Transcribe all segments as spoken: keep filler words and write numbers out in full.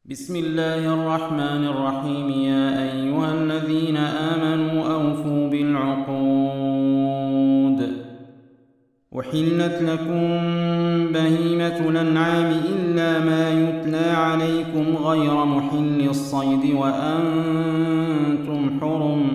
بسم الله الرحمن الرحيم. يا أيها الذين آمنوا أوفوا بالعقود. أحلت لكم بهيمة الأنعام إلا ما يتلى عليكم غير محل الصيد وأنتم حرم.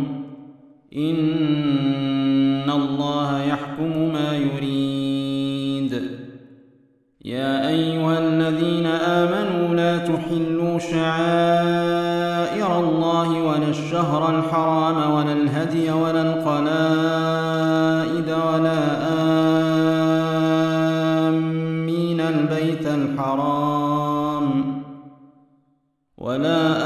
إن الله يحكم ما يريد. يا أيها الذين آمنوا لا تحلوا شعائر الله ولا الشهر الحرام ولا الهدي ولا القلائد ولا آمين البيت الحرام ولا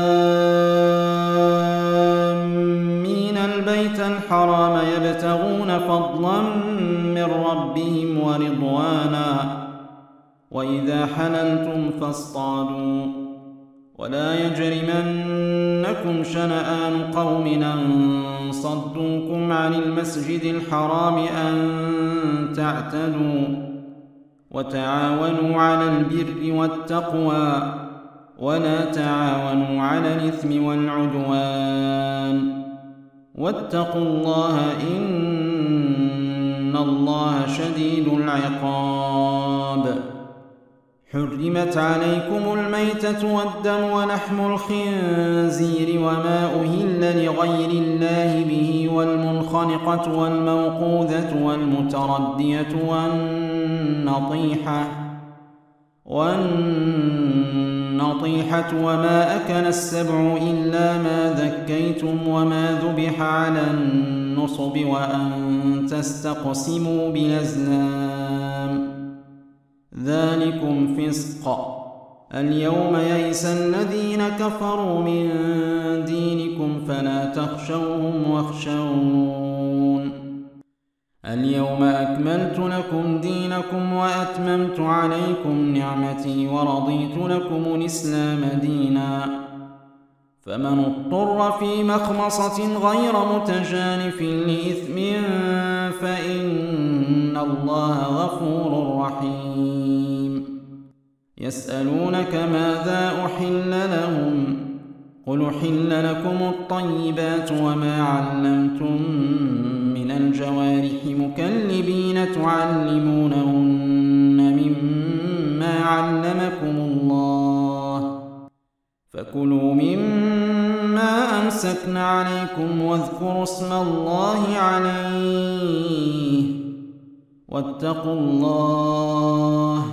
آمين البيت الحرام يبتغون فضلا من ربهم ورضوانا. وإذا حللتم فاصطادوا ولا يجرمنكم شنآن قوم أن صدوكم عن المسجد الحرام أن تعتدوا. وتعاونوا على البر والتقوى ولا تعاونوا على الإثم والعدوان. واتقوا الله إن الله شديد العقاب. حرمت عليكم الميتة والدم ولحم الخنزير وما أهل لغير الله به والمنخنقة والموقوذة والمتردية والنطيحة والنطيحة وما أكل السبع إلا ما ذكيتم وما ذبح على النصب وأن تستقسموا بالأزلام. ذلكم فسق. اليوم يئس الذين كفروا من دينكم فلا تخشوهم واخشون. اليوم أكملت لكم دينكم وأتممت عليكم نعمتي ورضيت لكم الإسلام دينا. فمن اضطر في مخمصة غير متجانف لإثم فإن الله غفور رحيم. يسألونك ماذا أحل لهم قل أحل لكم الطيبات وما علمتم من الجوارح مكلبين تعلمونهن مما علمكم الله فكلوا مما أمسكن عليكم واذكروا اسم الله عليه واتقوا الله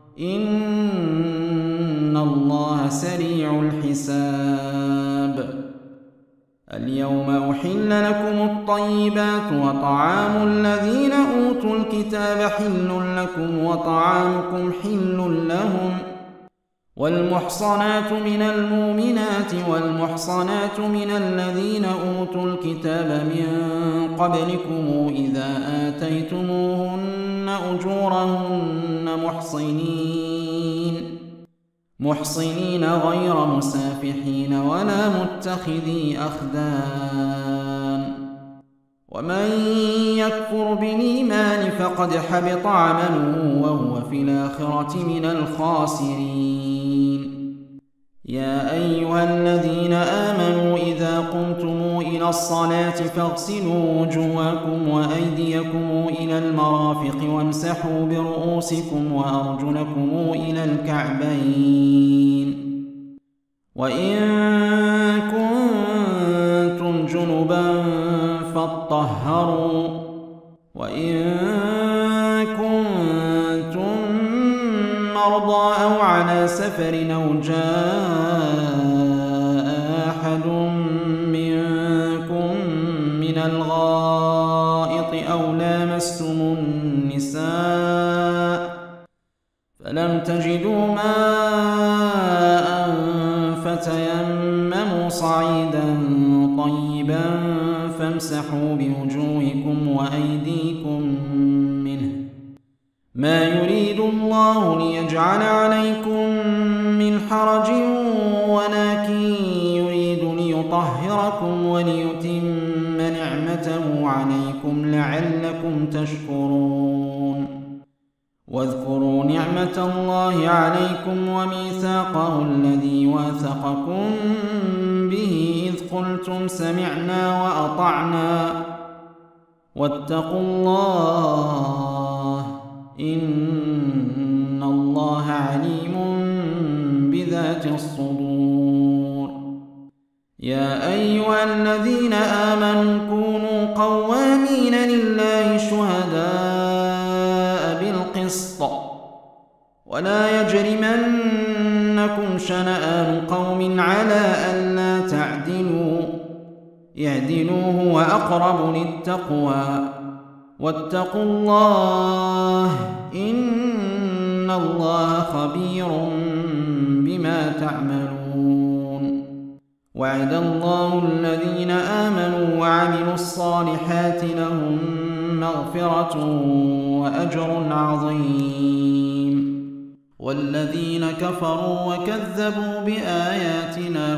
إن الله سريع الحساب. اليوم أحل لكم الطيبات وطعام الذين أوتوا الكتاب حل لكم وطعامكم حل لهم. والمحصنات من المؤمنات والمحصنات من الذين أوتوا الكتاب من قبلكم إذا آتيتموهن أجورهن محصنين محصنين غير مسافحين ولا متخذي أخدان. ومن يكفر بالإيمان فقد حبط عمله وهو في الآخرة من الخاسرين. يا أيها الذين آمنوا إذا قمتم إلى الصلاة فاغسلوا وجوهكم وأيديكم إلى المرافق وامسحوا برؤوسكم وأرجلكم إلى الكعبين. وإن كنتم جنبا فاطهروا وإن كنتم مرضى أو على سفر أو جاء أحد منكم من الغائط أو لامستم النساء فلم تجدوا ماء فتيمموا صعيدا طيبا فامسحوا بوجوهكم وأيديكم منه ما يريد الله ليجعل عليكم من حرج ولكن يريد ليطهركم وليتم نعمته عليكم لعلكم تشكرون. واذكروا نعمة الله عليكم وميثاقه الذي واثقكم به إذ قلتم سمعنا وأطعنا واتقوا الله إن الله عليم بذات الصدور. يا أيها الذين آمنوا كونوا قوامين لله شهداء بالقسط ولا يجرمنكم شنآن قوم على ألا تعدلوا اعدلوا هو أقرب للتقوى واتقوا الله إن الله خبير بما تعملون. وعد الله الذين آمنوا وعملوا الصالحات لهم مغفرة وأجر عظيم. والذين كفروا وكذبوا بآياتنا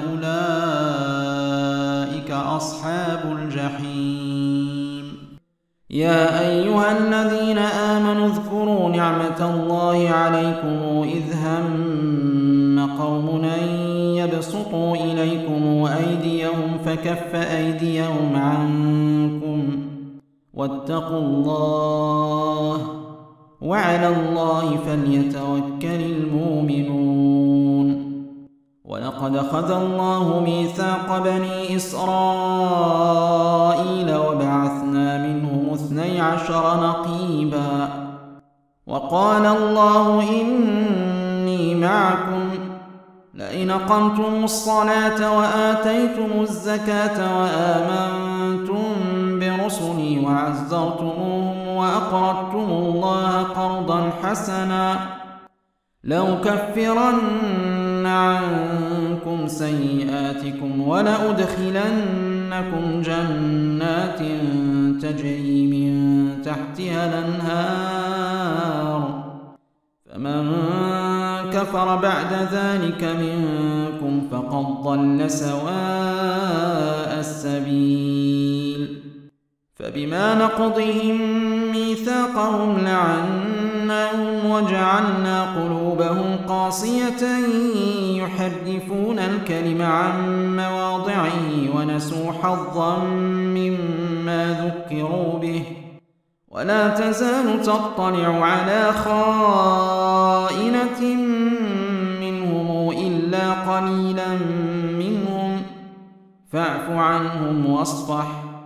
أولئك أصحاب الجحيم. يا أيها الذين آمنوا اذكروا نعمة الله عليكم إذ هم قوم أن يبسطوا إليكم أيديهم فكف أيديهم عنكم واتقوا الله وعلى الله فليتوكل المؤمنون. ولقد أخذ الله ميثاق بني إسرائيل وبعثنا منهم اثني عشر نقيبا وقال الله إني معكم لئن أقمتم الصلاة وآتيتم الزكاة وآمنتم برسلي وعزرتموهم وأقرضتم الله قرضا حسنا لأكفرن عنكم سيئاتكم ولأدخلنكم جنات تجري من تحتها الأنهار فمن كفر بعد ذلك منكم فقد ضل سواء السبيل. فبما نقضهم ميثاقهم لعناهم وجعلنا قلوبهم قاسية يحرفون الكلم عن مواضعه ونسوا حظا مما ذكروا به ولا تزال تطلع على خائنة منهم إلا قليلا منهم فاعف عنهم واصفح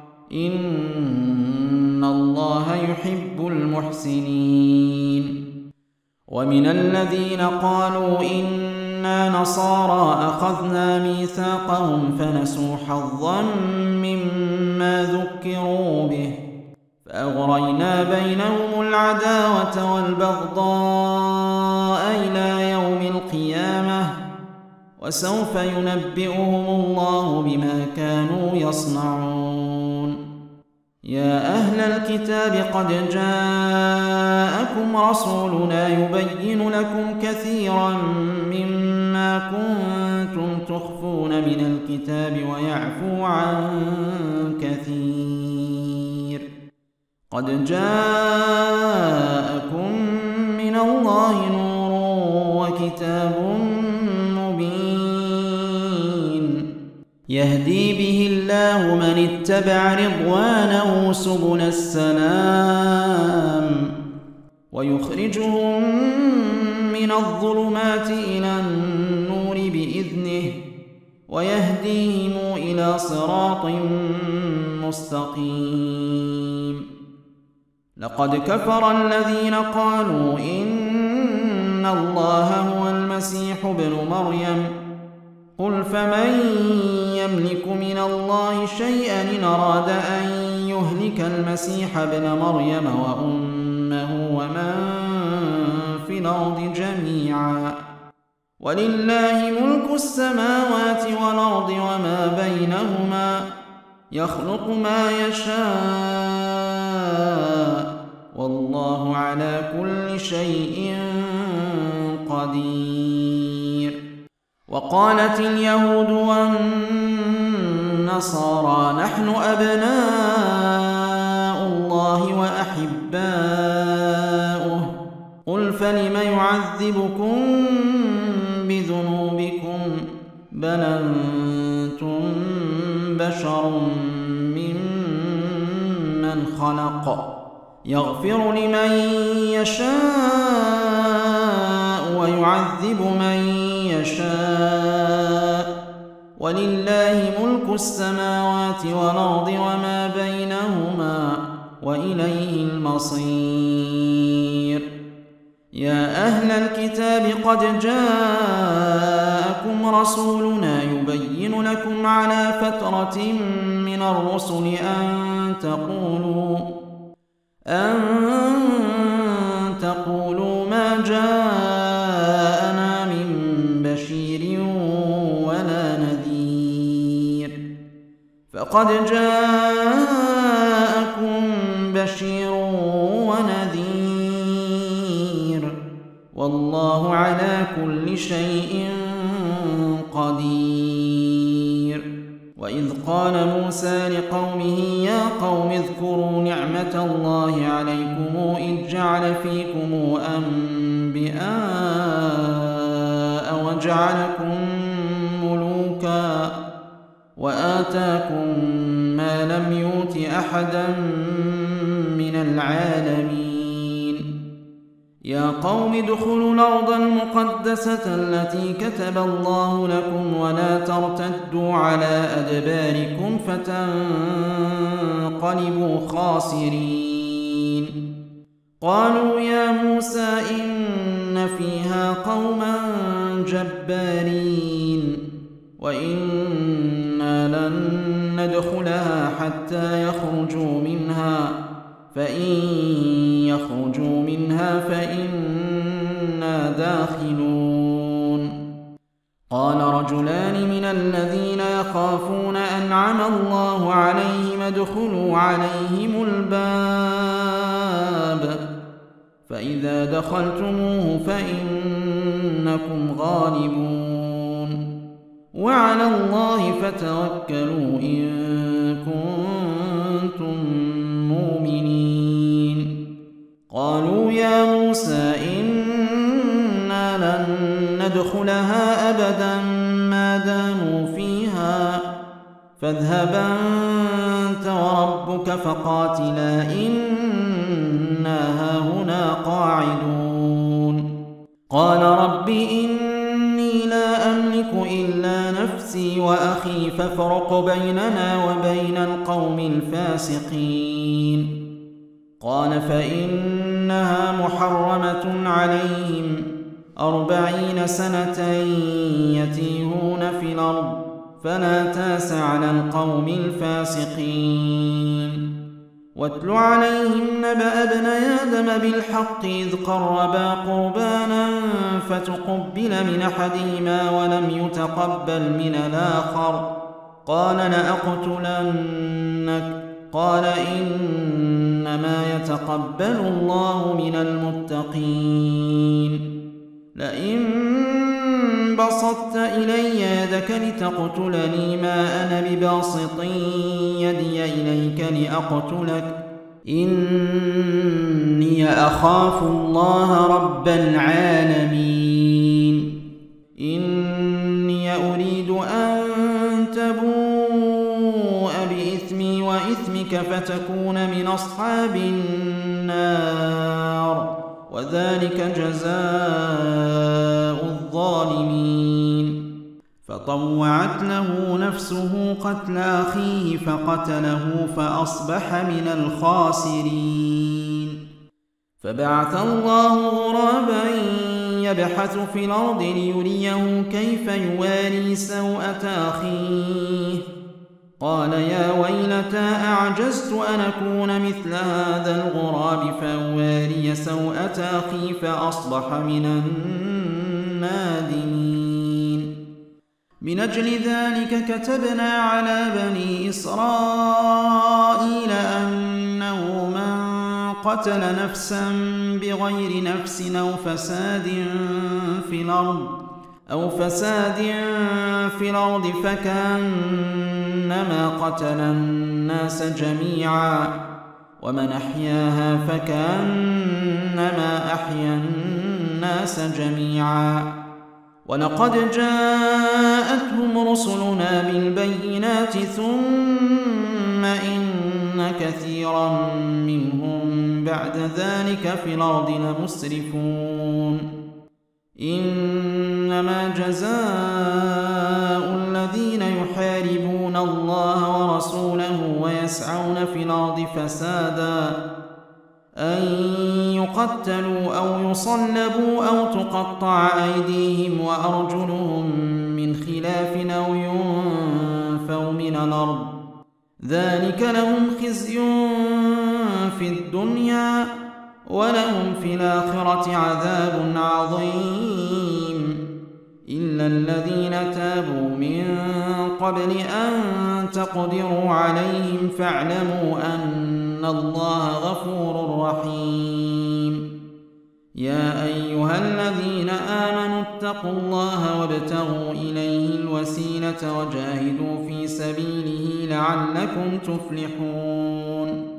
إن الله يحب المحسنين. ومن الذين قالوا إنا نصارى أخذنا ميثاقهم فنسوا حظا مما ذكروا به فأغرينا بينهم العداوة والبغضاء إلى يوم القيامة وسوف ينبئهم الله بما كانوا يصنعون. يا أهل الكتاب قد جاءكم رسولنا يبين لكم كثيرا مما كنتم تخفون من الكتاب ويعفو عن كثير قد جاءكم من الله نور وكتاب مبين يهدي به الله من اتبع رضوانه سبل السلام ويخرجهم من الظلمات إلى النور بإذنه ويهديهم إلى صراط مستقيم. لقد كفر الذين قالوا إن الله هو المسيح ابن مريم قل فمن يملك من الله شيئا إن أراد أن يهلك المسيح ابن مريم وأمه ومن في الأرض جميعا ولله ملك السماوات والأرض وما بينهما يخلق ما يشاء والله على كل شيء قدير. وقالت اليهود والنصارى نحن أبناء الله وأحباؤه قل فلم يعذبكم بذنوبكم بل أنتم بشر ممن خلق يغفر لمن يشاء ويعذب من يشاء ولله ملك السماوات والأرض وما بينهما وإليه المصير. يا أهل الكتاب قد جاءكم رسولنا يبين لكم على فترة من الرسل أن تقولوا أن تقولوا ما جاءنا من بشير ولا نذير فقد جاءكم بشير ونذير والله على كل شيء قدير. وإذ قال موسى لقومه يا قوم اذكروا نعمة الله عليكم إذ جعل فيكم أنبياء وجعلكم ملوكا وآتاكم ما لم يؤت أحدا من العالمين. يا قوم ادخلوا الأرض المقدسة التي كتب الله لكم ولا ترتدوا على أدباركم فتنقلبوا خاسرين. قالوا يا موسى إن فيها قوما جبارين وإنا لن ندخلها حتى يخرجوا منها فإن يخرجوا منها فإنا داخلون. قال رجلان من الذين يخافون أنعم الله عليهم ادخلوا عليهم الباب فإذا دخلتموه فإنكم غالبون وعلى الله فتوكلوا إن كنتم مؤمنين. قالوا يا موسى إنا لن ندخلها أبدا ما داموا فيها فاذهبا أنت وربك فقاتلا إنا هاهنا قاعدون. قال رب إني لا أملك إلا نفسي وأخي فافرق بيننا وبين القوم الفاسقين. قال فإنها محرمة عليهم أربعين سنة يتيهون في الأرض فلا تاس على القوم الفاسقين. واتل عليهم نبأ ابني آدم بالحق إذ قربا قربانا فتقبل من أحدهما ولم يتقبل من الآخر قال لأقتلنك قال إنما يتقبل الله من المتقين. لئن بسطت إلي يدك لتقتلني ما أنا بباسط يدي إليك لأقتلك إني أخاف الله رب العالمين. إني أريد أن تبوء بإثمي وإثمك فتكون من أصحاب النار وذلك جزاء الظالمين. فطوعت له نفسه قتل أخيه فقتله فأصبح من الخاسرين. فبعث الله غرابا يبحث في الأرض ليريه كيف يواري سوءة أخيه قال يا ويلتى أعجزت أن أكون مثل هذا الغراب فأواري سوءة أخي فأصبح من النادمين. من أجل ذلك كتبنا على بني إسرائيل أنه من قتل نفسا بغير نفس أو فساد في الأرض أو فساد في الأرض فكأنما قتل الناس جميعا ومن أحياها فكأنما أحيا الناس جميعا. ولقد جاءتهم رسلنا بالبينات ثم إن كثيرا منهم بعد ذلك في الأرض لمسرفون. إنما جزاء الذين يحاربون الله ورسوله ويسعون في الأرض فسادا أن يقتلوا أو يصلبوا أو تقطع أيديهم وأرجلهم من خلاف أو ينفوا من الأرض، ذلك لهم خزي في الدنيا ولهم في الآخرة عذاب عظيم. إلا الذين تابوا من قبل أن تقدروا عليهم فاعلموا أن الله غفور رحيم. يا أيها الذين آمنوا اتقوا الله وابتغوا إليه الوسيلة وجاهدوا في سبيله لعلكم تفلحون.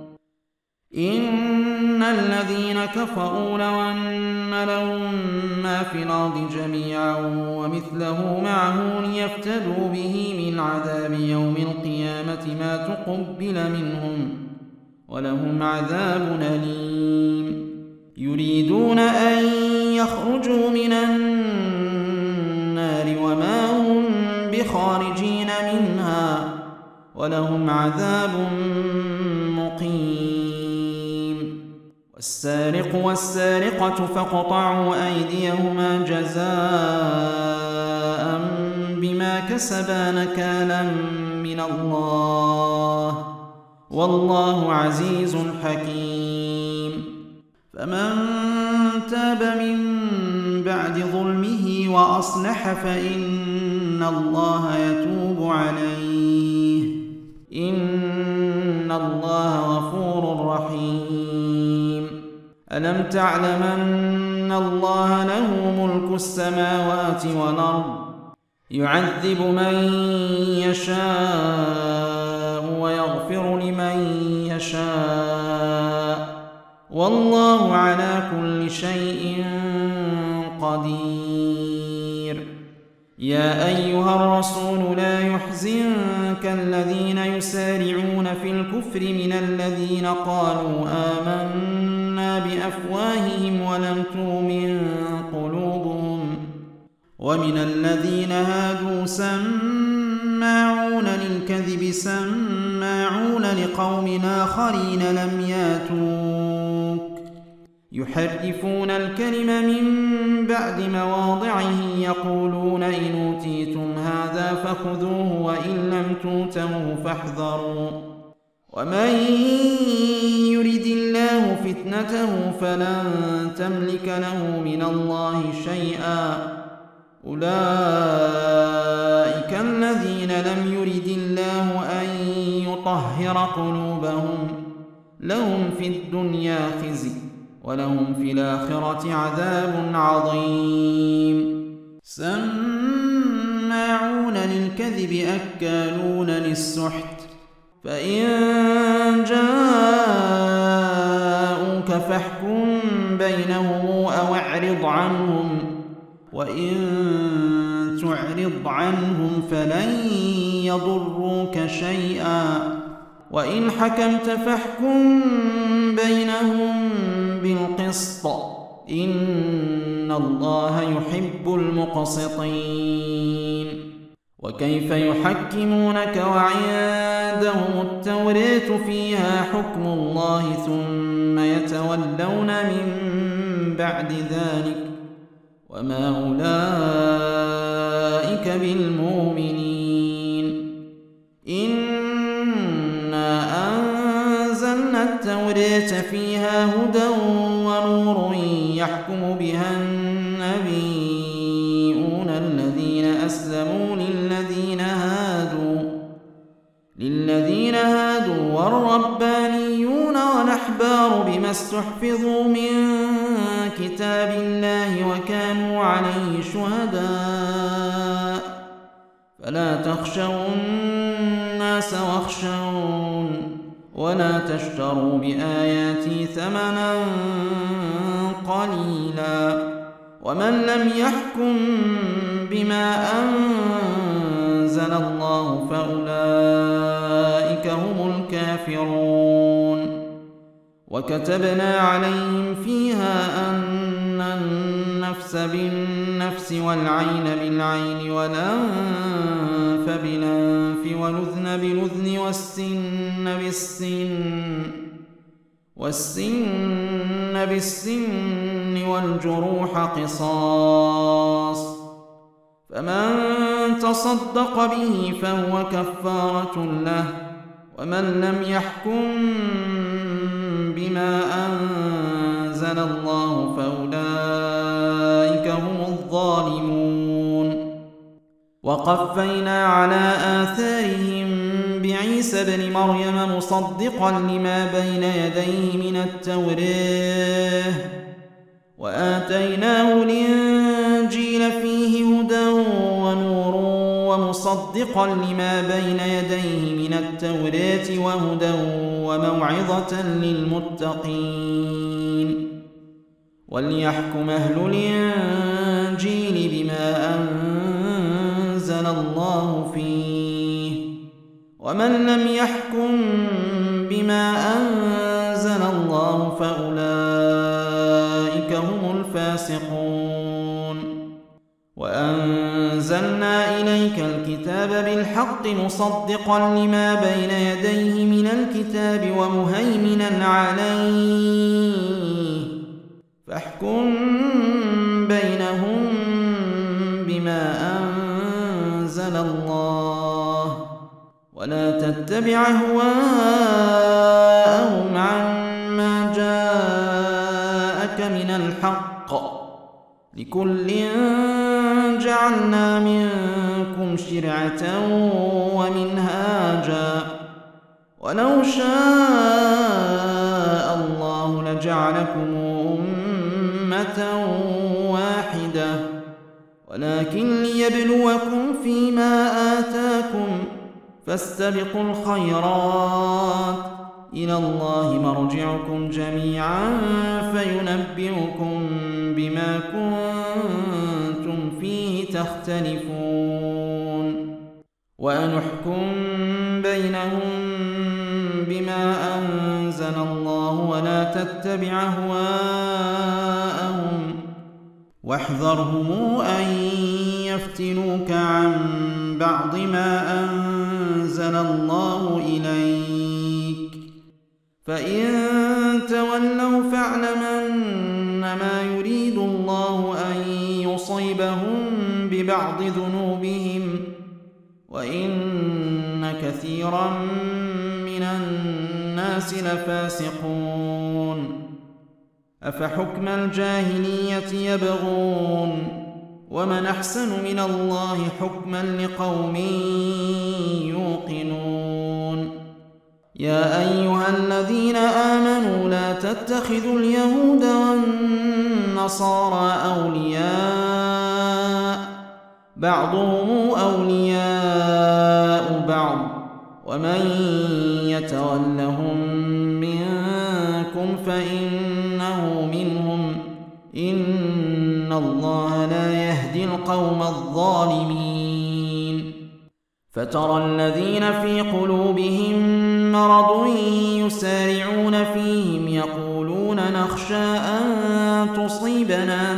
إن الذين كفروا لو أن لهم ما في الأرض جميعا ومثله معه ليفتدوا به من عذاب يوم القيامة ما تقبل منهم ولهم عذاب أليم. يريدون أن يخرجوا من النار وما هم بخارجين منها ولهم عذاب مقيم. والسارق والسارقة فاقطعوا أيديهما جزاء بما كسبا نكالا من الله والله عزيز حكيم. فمن تاب من بعد ظلمه وأصلح فإن الله يتوب عليه إن الله غفور رحيم. ألم تعلم أن الله له ملك السماوات والأرض يعذب من يشاء ويغفر لمن يشاء والله على كل شيء قدير. يا أيها الرسول لا يحزنك الذين يسارعون في الكفر من الذين قالوا آمنا بأفواههم ولم تؤمن قلوبهم ومن الذين هادوا سماعون للكذب سماعون لقوم آخرين لم ياتوك يحرفون الكلم من بعد مواضعه يقولون إن أوتيتم هذا فخذوه وإن لم تؤتوه فاحذروا ومن يرد الله فتنته فلن تملك له من الله شيئا أولئك الذين لم يرد الله أن يطهر قلوبهم لهم في الدنيا خزي ولهم في الآخرة عذاب عظيم. سماعون للكذب أكالون للسحت فإن جاءوك فاحكم بينهم أو اعرض عنهم وإن تعرض عنهم فلن يضروك شيئا وإن حكمت فاحكم بينهم بالقسط إن الله يحب المقسطين. وكيف يحكمونك وعندهم التوراة فيها حكم الله ثم يتولون من بعد ذلك وما أولئك بالمؤمنين. إنا أنزلنا التوراة فيها هدى ونور يحكم بها النبيون الذين أسلموا للذين هادوا للذين هادوا والربانيون والأحبار بما استحفظوا من كتاب الله وكانوا عليه شهداء فلا تخشوا الناس واخشون ولا تشتروا بآياتي ثمنا قليلا ومن لم يحكم بما أنزل الله فأولئك هم الكافرون. وكتبنا عليهم فيها أن النفس بالنفس والعين بالعين والأنف بالأنف والأذن بالأذن والسن بالسن والسن بالسن والجروح قصاص، فمن تصدق به فهو كفارة له، ومن لم يحكم بما أنزل الله فأولئك هم الظالمون. وقفينا على آثارهم بعيسى ابن مريم مصدقا لما بين يديه من التوراة، وآتيناه الإنجيل فيه هدى ونور ومصدقا لما بين يديه من التوراة وهدى وموعظة للمتقين. وليحكم أهل الإنجيل بما أنزل الله فيه، ومن لم يحكم بما أنزل الله فأولئك هم الفاسقون. وأنزلنا إليك الكتاب بالحق مصدقا لما بين يديه من الكتاب ومهيمنا عليه، فاحكم بينهم بما أنزل الله، ولا تتبع أهواءهم عما جاءك من الحق، لكل جعلنا منكم شرعة ومنهاجا، ولو شاء الله لجعلكم أمة واحدة، ولكن ليبلوكم فيما آتاكم، فاستبقوا الخيرات، إلى الله مرجعكم جميعا فينبئكم بما كنتم فيه تختلفون. وأنحكم بينهم بما أنزل الله ولا تتبع أهواءهم، واحذرهم أن يفتنوك عن بعض ما أنزل الله إليك، فإن تولوا فاعلم أنما يريد الله أن يصيبهم ببعض ذنوبهم، وإن كثيرا من الناس لفاسقون. أفحكم الجاهلية يبغون، ومن أحسن من الله حكما لقوم يوقنون. يا أيها الذين آمنوا لا تتخذوا اليهود والنصارى أولياء، بعضهم أولياء بعض، ومن يتولهم منكم فإنه منهم، إن الله لا يهدي القوم الظالمين. فترى الذين في قلوبهم مرض يسارعون فيهم يقولون نخشى أن تصيبنا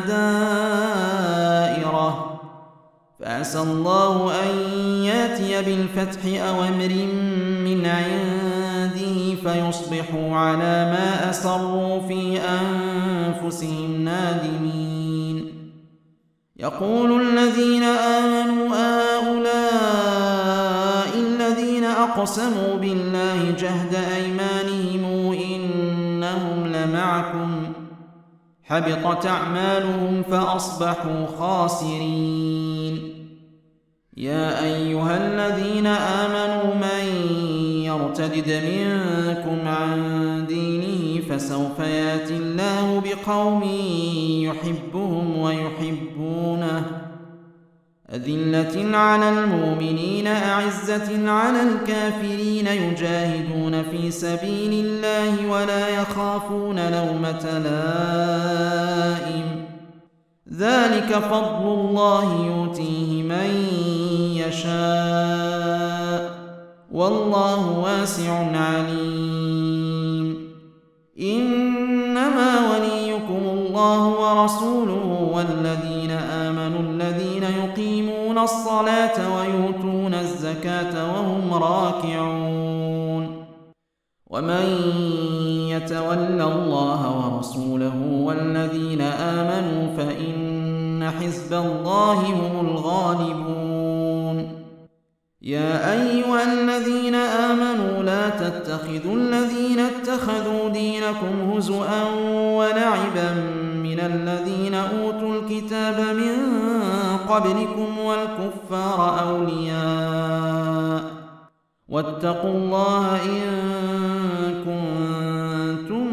دائرة، فعسى الله أن ياتي بالفتح أو أمر من عنده فيصبحوا على ما أسروا في أنفسهم نادمين. يقول الذين آمنوا أهؤلاء الذين أقسموا بالله جهد أيمانهم إنهم لمعكم، حبطت أعمالهم فأصبحوا خاسرين. يا أيها الذين آمنوا من يرتد منكم عن دينه فسوف يأتي الله بقوم يحبهم ويحبونه، أذلة على المؤمنين أعزة على الكافرين يجاهدون في سبيل الله ولا يخافون لومة لائم، ذلك فضل الله يؤتيه من يشاء والله واسع عليم. إنما وليكم الله ورسوله والذين آمنوا الذين يقيمون الصلاة ويؤتون الزكاة وهم راكعون. ومن يتول الله ورسوله والذين آمنوا فإن حزب الله هم الغالبون. يا أيها الذين آمنوا لا تتخذوا الذين اتخذوا دينكم هزؤا ولعبا من الذين أوتوا الكتاب من قبلكم والكفار أولياء واتقوا الله إن كنتم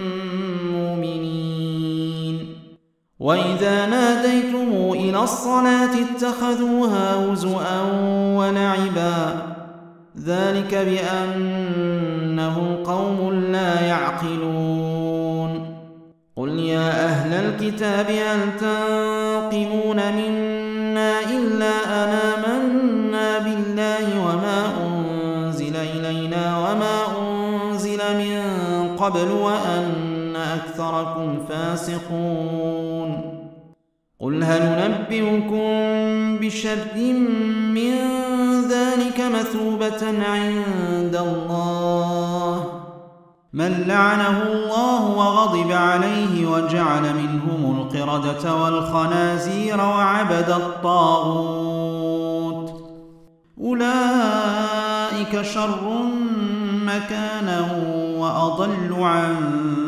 مؤمنين. وإذا ناديتم إلى الصلاة اتخذوها هزؤا ولعبا ذلك بأنهم قوم لا يعقلون. قل يا أهل الكتاب هل تنقمون منا إلا أن آمنا بالله وما أنزل إلينا وما أنزل من قبل وأن أكثركم فاسقون. قل هل ننبئكم بشر من ذلك مثوبة عند الله من لعنه الله وغضب عليه وجعل منهم القردة والخنازير وعبد الطاغوت أولئك شر مكانا وأضل عن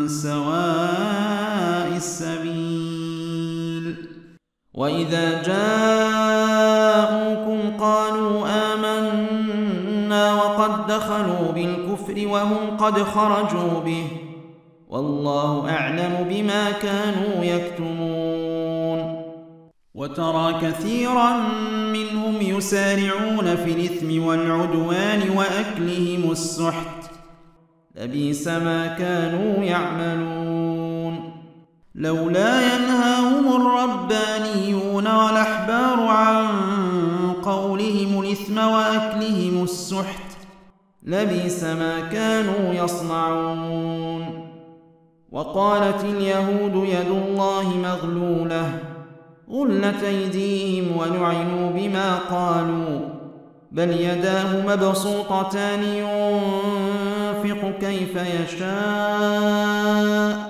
سواء السبيل. وإذا جاءوكم قالوا آمنا وقد دخلوا بالكفر وهم قد خرجوا به والله أعلم بما كانوا يكتمون. وترى كثيرا منهم يسارعون في الإثم والعدوان وأكلهم السحت لبئس ما كانوا يعملون. لولا ينهاهم الربانيون والأحبار عن قولهم الإثم وأكلهم السحت لبئس ما كانوا يصنعون. وقالت اليهود يد الله مغلولة غلت أيديهم ولعنوا بما قالوا بل يداه مبسوطتان ينفق كيف يشاء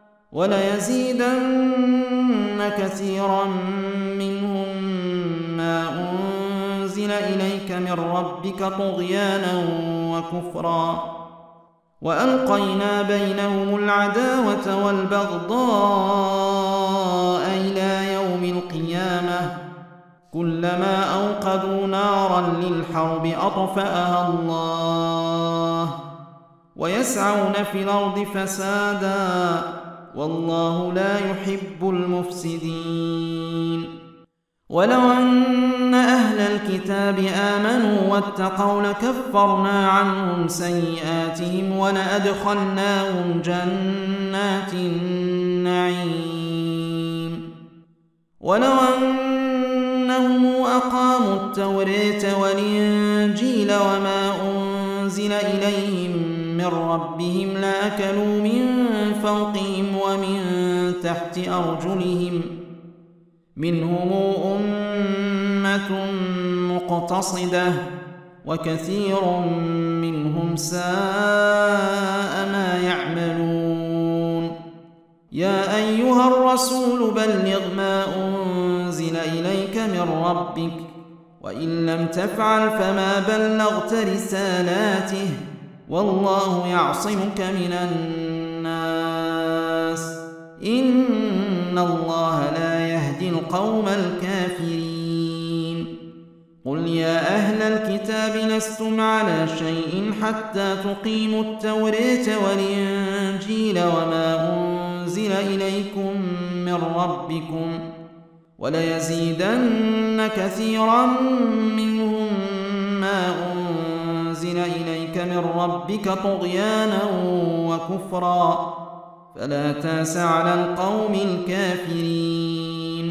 وليزيدن كثيرا منهم ما أنزل إليك من ربك طغيانا وكفرا وألقينا بينهم العداوة والبغضاء إلى يوم القيامة كلما أوقدوا نارا للحرب أطفأها الله ويسعون في الأرض فسادا والله لا يحب المفسدين. ولو أن أهل الكتاب آمنوا واتقوا لكفرنا عنهم سيئاتهم ولأدخلناهم جنات النعيم. ولو أنهم أقاموا التوراة والإنجيل وما أنزل إليهم من ربهم لأكلوا من فوقهم ومن تحت أرجلهم منهم أمة مقتصدة وكثير منهم ساء ما يعملون. يا أيها الرسول بلغ ما أنزل إليك من ربك وإن لم تفعل فما بلغت رسالاته والله يعصمك من الناس إن الله لا يهدي القوم الكافرين. قل يا أهل الكتاب لستم على شيء حتى تقيموا التوراة والإنجيل وما أنزل إليكم من ربكم وليزيدن كثيرا منهم ما أنزل إليك من ربك طغيانا وكفرا فلا تأس على القوم الكافرين.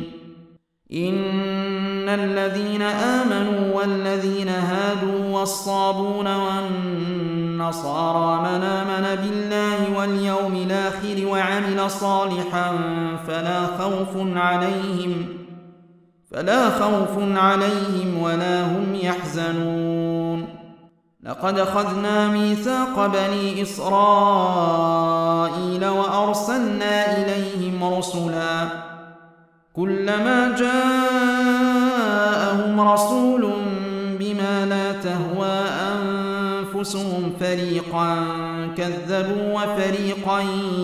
إن الذين آمنوا والذين هادوا والصابون والنصارى من آمن بالله واليوم الآخر وعمل صالحا فلا خوف عليهم فلا خوف عليهم ولا هم يحزنون. لقد أخذنا ميثاق بني إسرائيل وأرسلنا إليهم رسلا كلما جاءهم رسول بما لا تهوى أنفسهم فريقا كذبوا وفريقا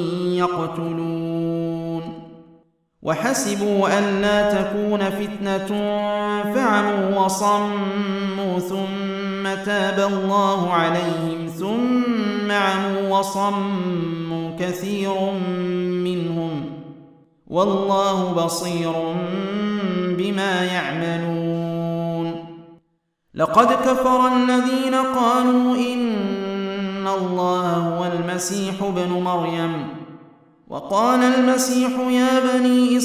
يقتلون وحسبوا ألا تكون فتنة فعموا وصموا ثم تاب الله عليهم ثم عموا وصموا كثير منهم والله بصير بما يعملون. لقد كفر الذين قالوا إن الله هو المسيح ابن مريم وقال المسيح يا بني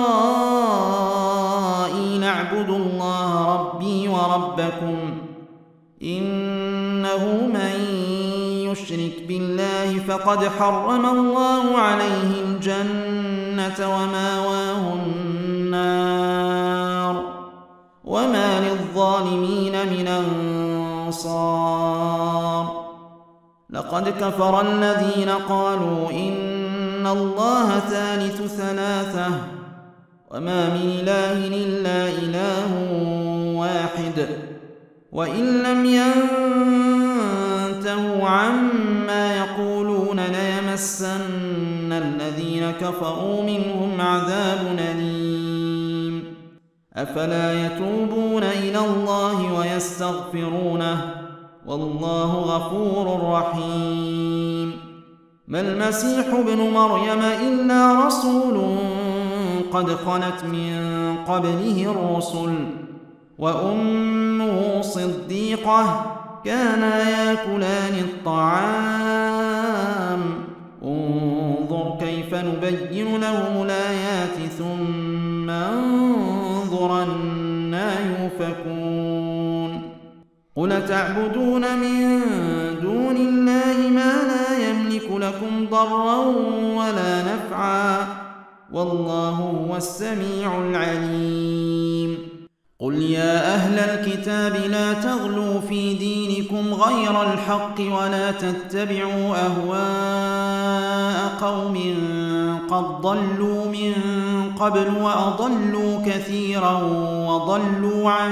إسرائيل اعبدوا الله ربي وربكم إنه من يشرك بالله فقد حرم الله عليه الجنة وماواه النار وما للظالمين من أنصار. لقد كفر الذين قالوا إن الله ثالث ثلاثة وما من إله إلا إله واحد وإن لم ينتهوا عما يقولون ليمسن الذين كفروا منهم عذاب أليم. أفلا يتوبون إلى الله ويستغفرونه والله غفور رحيم. ما المسيح ابن مريم إلا رسول قد خلت من قبله الرسل وأمه صديقة كانا يأكلان الطعام انظر كيف نبين لهم الآيات ثم انظر أنى يؤفكون. قل تعبدون من دون الله ما لا يملك لكم ضرا ولا نفعا والله هو السميع العليم. قل يا أهل الكتاب لا تغلوا في دينكم غير الحق ولا تتبعوا أهواء قوم قد ضلوا من قبل وأضلوا كثيرا وضلوا عن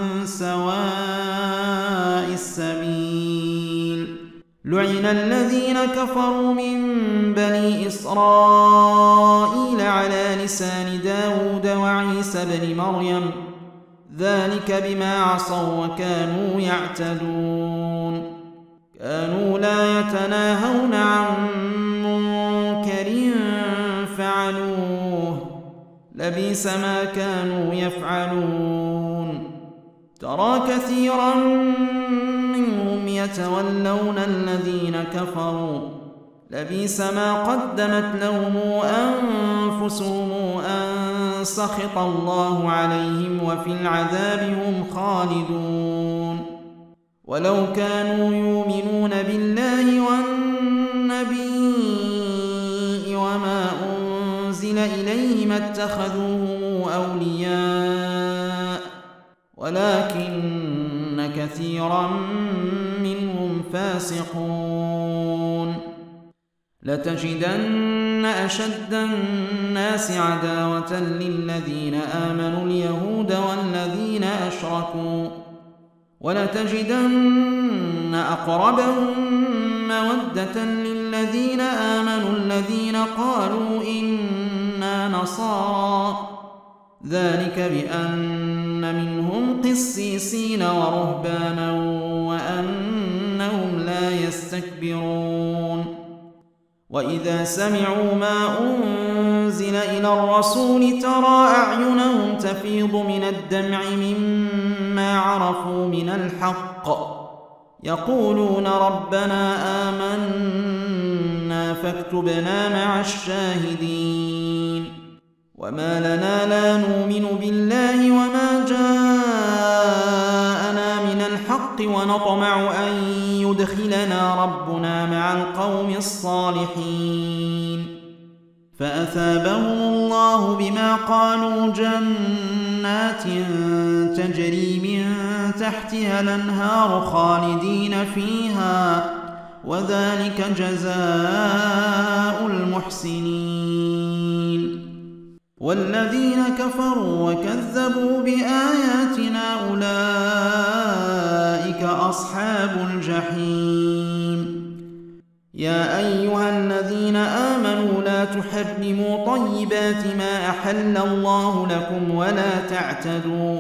سواء السبيل. لعن الذين كفروا من بني إسرائيل على لسان داود وعيسى بن مريم ذلك بما عصوا وكانوا يعتدون. كانوا لا يتناهون عن منكر فعلوه لبئس ما كانوا يفعلون. ترى كثيرا منهم يتولون الذين كفروا لبئس ما قدمت لهم أنفسهم أن سخط الله عليهم وفي العذاب هم خالدون. ولو كانوا يؤمنون بالله والنبي وما أنزل إليه ما اتخذوهم أولياء ولكن كثيرا منهم فاسقون. لتجدن أشد الناس عداوة للذين آمنوا اليهود والذين أشركوا ولتجدن أقربهم مودة للذين آمنوا الذين قالوا إنا نصارى ذلك بأن منهم قسيسين ورهبانا وأنهم لا يستكبرون. وإذا سمعوا ما أنزل إلى الرسول ترى أعينهم تفيض من الدمع مما عرفوا من الحق يقولون ربنا آمنا فاكتبنا مع الشاهدين. وما لنا لا نؤمن بالله وما جاءنا من الحق ونطمع أن يدخلنا ربنا مع القوم الصالحين فأثابهم الله بما قالوا جنات تجري من تحتها الأنهار خالدين فيها وذلك جزاء المحسنين والذين كفروا وكذبوا بآياتنا أولئك أصحاب الجحيم يا أيها الذين آمنوا لا تحرموا طيبات ما أحل الله لكم ولا تعتدوا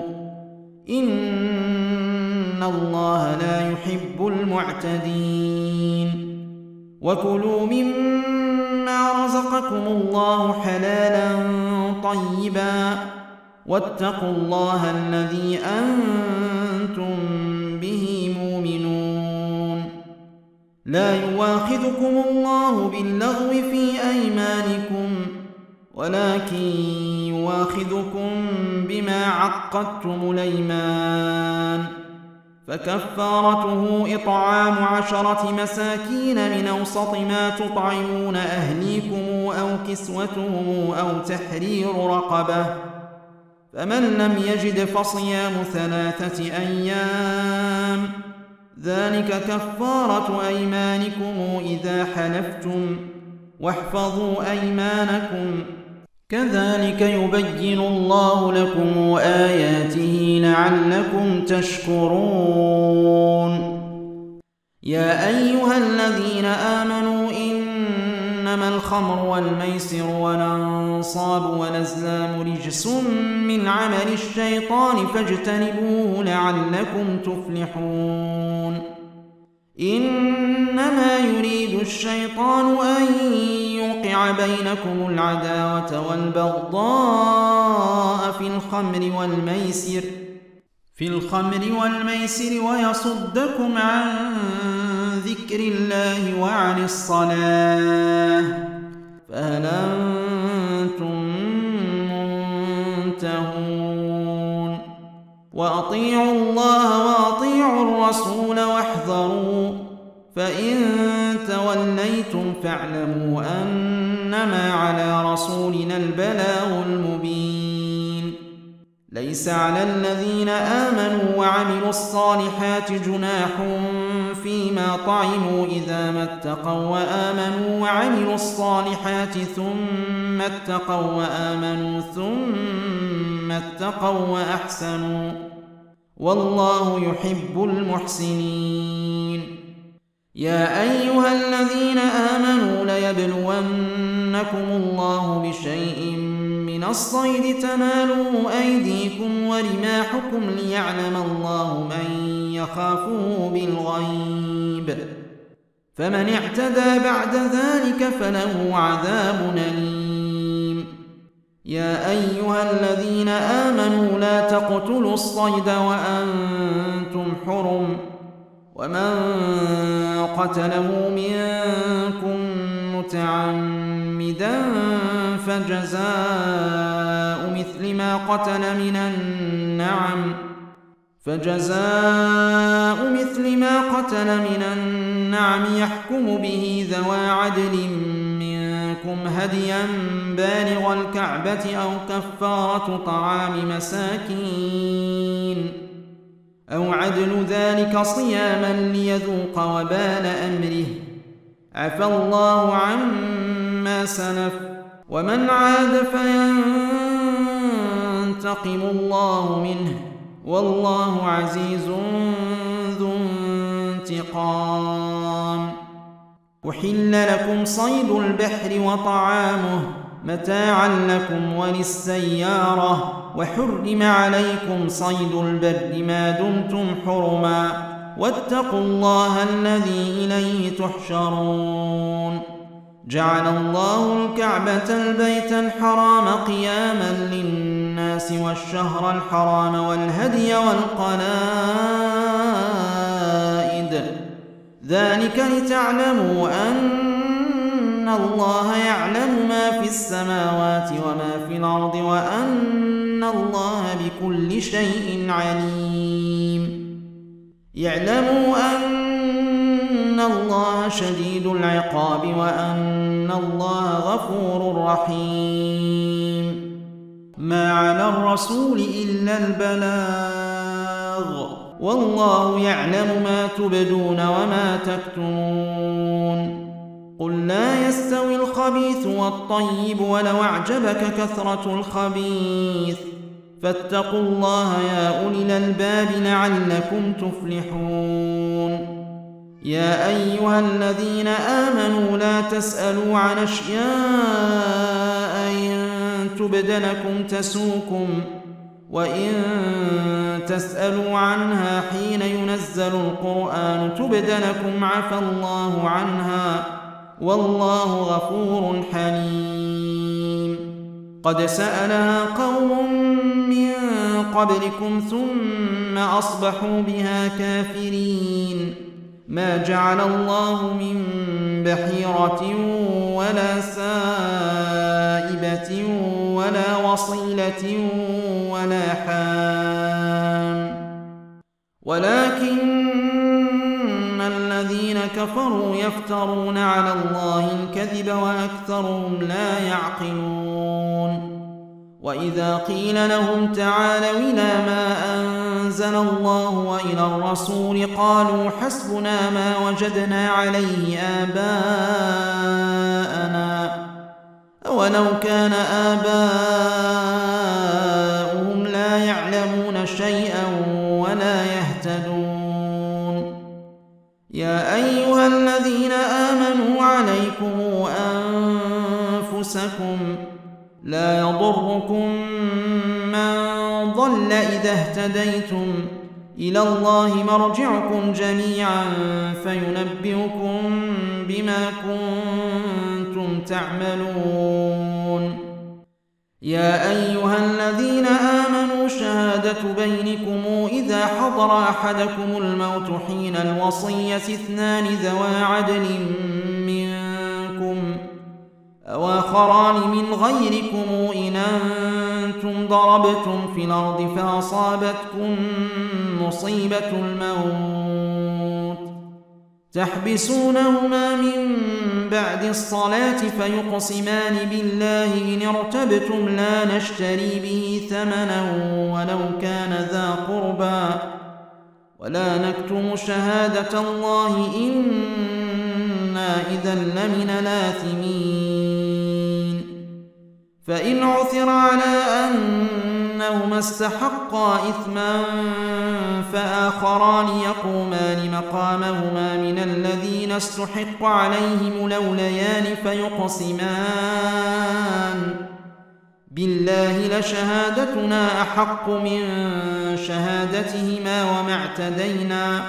إن الله لا يحب المعتدين وكلوا مما رزقكم الله حلالا طيبا واتقوا الله الذي أنتم به مؤمنون لا يواخذكم الله باللغو في أيمانكم ولكن يواخذكم بما عقدتم الأيمان فكفارته إطعام عشرة مساكين من أوسط ما تطعمون أهليكم أو كسوتهم أو تحرير رقبة فمن لم يجد فصيام ثلاثة أيام ذلك كفارة أيمانكم إذا حلفتم واحفظوا أيمانكم كذلك يبين الله لكم آياته لعلكم تشكرون يا أيها الذين آمنوا إنما الخمر والميسر والأنصاب والأزلام رجس من عمل الشيطان فاجتنبوه لعلكم تفلحون إنما يريد الشيطان أن يوقع بينكم العداوة والبغضاء في الخمر والميسر في الخمر والميسر ويصدكم عن ذكر الله وعن الصلاة فهل أنتم منتهون وأطيعوا الله وأطيعوا الرسول واحذروا فإن توليتم فاعلموا أنما على رسولنا البلاغ المبين ليس على الذين آمنوا وعملوا الصالحات جناح فيما طعموا إذا ما اتقوا وآمنوا وعملوا الصالحات ثم اتقوا وآمنوا ثم اتقوا وأحسنوا والله يحب المحسنين يا أيها الذين آمنوا ليبلونكم الله بشيء من الصيد تناله أيديكم ورماحكم ليعلم الله من يخافه بالغيب فمن اعتدى بعد ذلك فله عذاب أليم يا أيها الذين آمنوا لا تقتلوا الصيد وأنتم حرم ومن قتله منكم متعمدا فجزاء مثل ما قتل من النعم فجزاء مثل ما قتل من النعم يحكم به ذوى عدل منكم هديا بالغ الكعبة أو كفارة طعام مساكين أو عدل ذلك صياما ليذوق وبال أمره عفى الله عما سلف ومن عاد فينتقم الله منه والله عزيز ذو انتقام أحل لكم صيد البحر وطعامه متاعا لكم وللسيارة وحرم عليكم صيد البر ما دمتم حرما واتقوا الله الذي إليه تحشرون جعل الله الكعبة البيت الحرام قياما للناس والشهر الحرام والهدي والقلائد ذلك لتعلموا أن الله يعلم ما في السماوات وما في الأرض وأن الله بكل شيء عليم. يعلموا أن الله شديد العقاب وأن الله غفور رحيم. ما على الرسول إلا البلاغ، والله يعلم ما تبدون وما تكتمون. قل لا يستوي الخبيث والطيب ولو أعجبك كثرة الخبيث، فاتقوا الله يا أولي الألباب لعلكم تفلحون. يا أيها الذين آمنوا لا تسألوا عن أشياء إن تبد لكم تسوكم، وإن تسألوا عنها حين ينزل القرآن تبد لكم عفى الله عنها، والله غفور حليم. قد سألها قوم من قبلكم ثم أصبحوا بها كافرين. ما جعل الله من بحيرة ولا سائبة ولا وصيلة ولا حام، ولكن الذين كفروا يفترون على الله الكذب وأكثرهم لا يعقلون. وإذا قيل لهم تعالوا إلى ما أنزل الله وإلى الرسول قالوا حسبنا ما وجدنا عليه آباءنا، أولو كان آباؤهم لا يعلمون شيئا ولا يهتدون. يا أيها الذين آمنوا عليكم أنفسكم لا يضركم من ضل إذا اهتديتم، إلى الله مرجعكم جميعا فينبئكم بما كنتم تعملون. يا أيها الذين آمنوا شهادة بينكم إذا حضر أحدكم الموت حين الوصية اثنان ذوى عدل منكم أو آخران من غيركم إن أنتم ضربتم في الأرض فأصابتكم مصيبة الموت تحبسونهما من بعد الصلاة فيقسمان بالله إن ارتبتم لا نشتري به ثمنا ولو كان ذا قربى ولا نكتم شهادة الله إنا إذا لمن الآثمين. فإن عثر على أنهما استحقا إثما فآخران يقومان مقامهما من الذين استحق عليهم الأوليان فيقسمان بالله لشهادتنا أحق من شهادتهما وما اعتدينا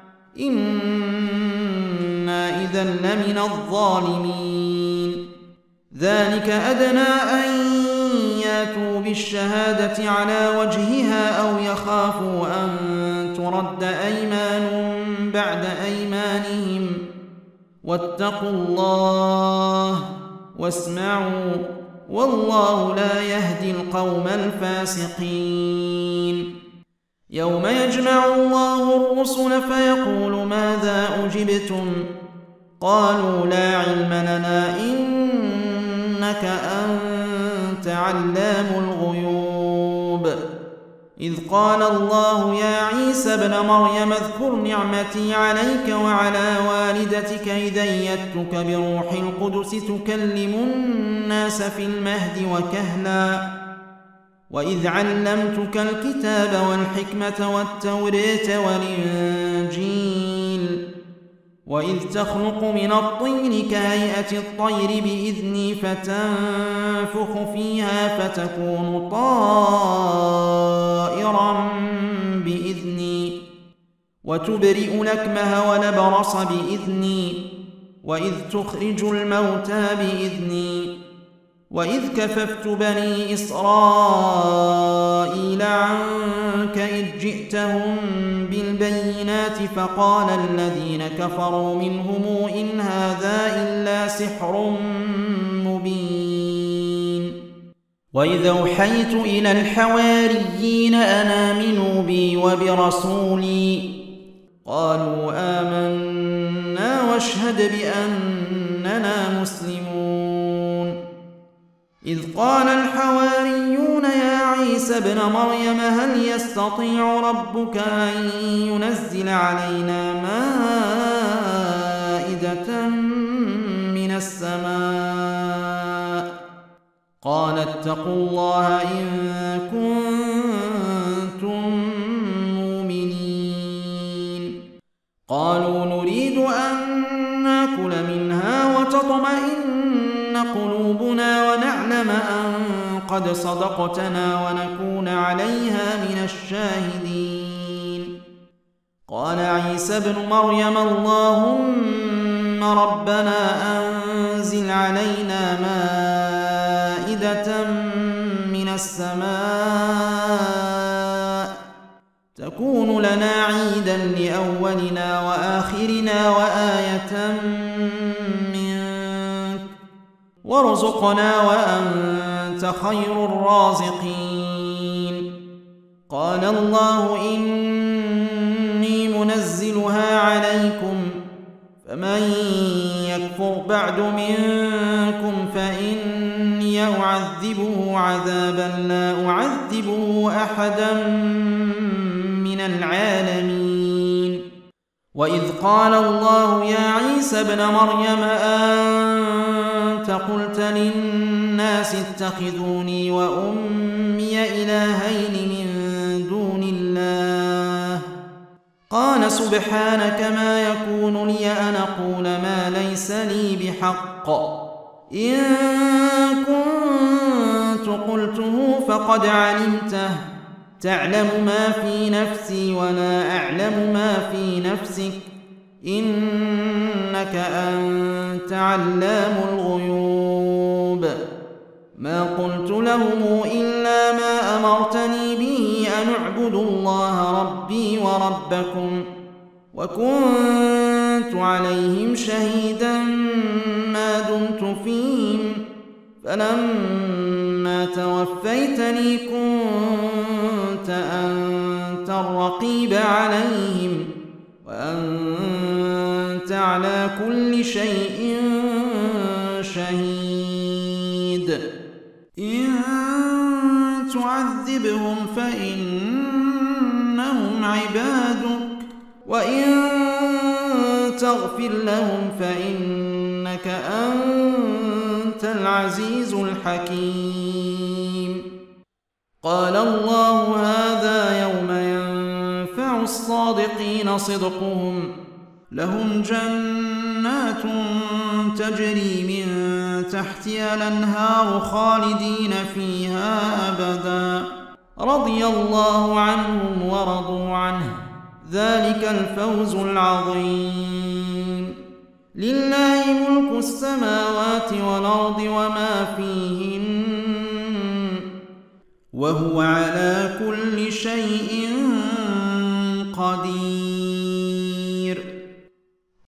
إنا إذا لمن الظالمين. ذلك أدنى أن ياتوا بالشهادة على وجهها أو يخافوا أن ترد أيمان بعد أيمانهم واتقوا الله واسمعوا والله لا يهدي القوم الفاسقين. يوم يجمع الله الرسل فيقول ماذا أجبتم قالوا لا علم لنا إنك أنت علام الغيوب. إذ قال الله يا عيسى ابن مريم اذكر نعمتي عليك وعلى والدتك إذ أيدتك بروح القدس تكلم الناس في المهد وكهلا وإذ علمتك الكتاب والحكمة والتوراة والإنجيل وإذ تخلق من الطين كهيئة الطير بإذني فتنفخ فيها فتكون طائرا بإذني وتبرئ الأكمه والأبرص بإذني وإذ تخرج الموتى بإذني وإذ كففت بني إسرائيل عنك إذ جئتهم بالبينات فقال الذين كفروا منهم إن هذا إلا سحر مبين. وإذا أوحيت إلى الحواريين أن آمنوا بي وبرسولي قالوا آمنا واشهد بأننا مسلمون إذ قال الحواريون يا عيسى ابن مريم هل يستطيع ربك أن ينزل علينا مائدة من السماء قال اتقوا الله إن كنتم مؤمنين قالوا نريد أن نأكل منها وتطمئن قلوبنا ونعلم أن قد صدقتنا ونكون عليها من الشاهدين قال عيسى ابن مريم اللهم ربنا أنزل علينا مائدة من السماء تكون لنا عيدا لأولنا وآخرنا وآية منك وارزقنا وأنت خير الرازقين قال الله إني منزلها عليكم فمن يكفر بعد منكم فإني أعذبه عذابا لا أعذبه أحدا من العالمين وإذ قال الله يا عيسى ابن مريم أنت قلت للناس اتخذوني وأمي إلهين من دون الله قال سبحانك ما يكون لي أن أقول ما ليس لي بحق إن كنت قلته فقد علمته تعلم ما في نفسي ولا أعلم ما في نفسك إنك أنت علام الغيوب ما قلت لهم إلا ما أمرتني به أن اعبدوا الله ربي وربكم وكنت عليهم شهيدا ما دمت فيهم فلما توفيتني كنت أنت الرقيب عليهم وأنت على كل شيء شهيد إن تعذبهم فإنهم عبادك وإن تغفر لهم فإنك أنت العزيز الحكيم قال الله هذا يوم ينفع الصادقين صدقهم لهم جنات تجري من تحتها الأنهار خالدين فيها أبدا رضي الله عنهم ورضوا عنه ذلك الفوز العظيم لله ملك السماوات والأرض وما فيهن وهو على كل شيء قدير